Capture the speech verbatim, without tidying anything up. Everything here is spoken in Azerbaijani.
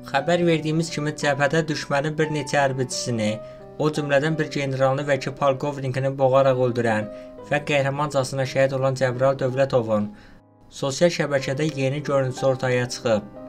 Xəbər verdiyimiz kimi cəbhədə düşmənin bir neçə hərbiçisini, o cümlədən bir generalını və iki polkovnikini boğaraq öldürən və qəhrəmancasına şəhid olan Cəbrayıl Dövlətovun sosial şəbəkədə yeni görüntüsü ortaya çıxıb.